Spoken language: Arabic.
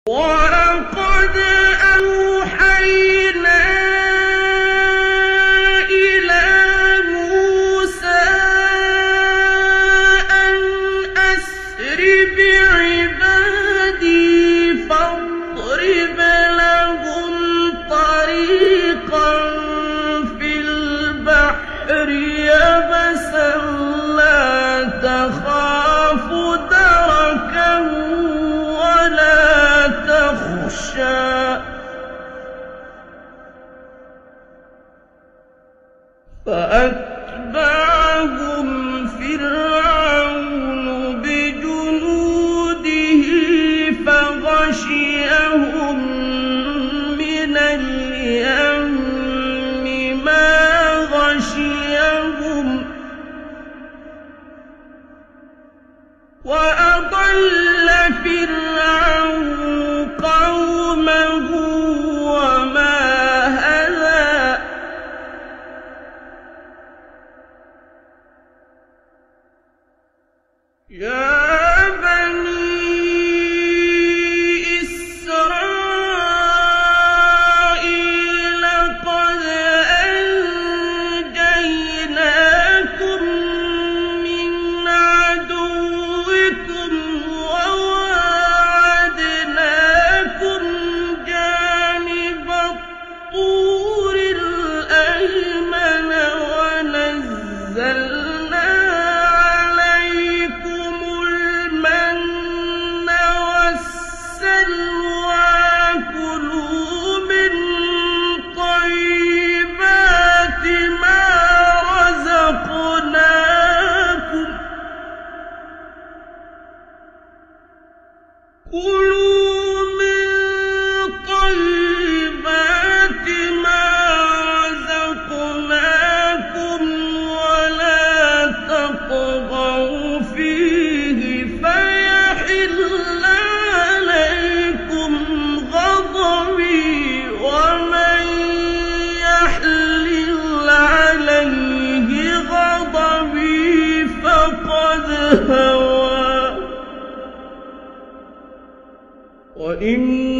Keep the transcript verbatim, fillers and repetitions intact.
وَلَقَدْ أَوْحَيْنَا إِلَىٰ مُوسَىٰ أَنْ أَسْرِ بِعِبَادِي فَاضْرِبْ لَهُمْ طَرِيقًا فِي الْبَحْرِ يَبَسًا لَّا تَخَافُ دَرَكًا وَلَا تَخْشَىٰ فَأَتْبَعَهُمْ فِرْعَوْنُ بِجُنُودِهِ فَغَشِيَهُم مِّنَ الْيَمِّ مَا غَشِيَهُمْ وَأَضَلَّ فِرْعَوْنُ قَوْمَهُ وَمَا هَدَىٰ يَا بَنِي إِسْرَائِيلَ قَدْ أَنجَيْنَاكُم مِّنْ عَدُوِّكُمْ وَوَاعَدْنَاكُمْ جَانِبَ الطُّورِ الْأَيْمَنَ وَنَزَّلْنَا عَلَيْكُمُ الْمَنَّ وَالسَّلْوَىٰ ۖ كُلُوا مِن طَيِّبَاتِ مَا رَزَقْنَاكُمْ كُلُوا مِن طَيِّبَاتِ مَا رَزَقْنَاكُمْ وَلَا تَطْغَوْا فِيهِ فَيَحِلَّ عَلَيْكُمْ غَضَبِي ۖ وَمَن يَحْلِلْ عَلَيْهِ غَضَبِي فَقَدْ هَوَىٰ وَإِنَّ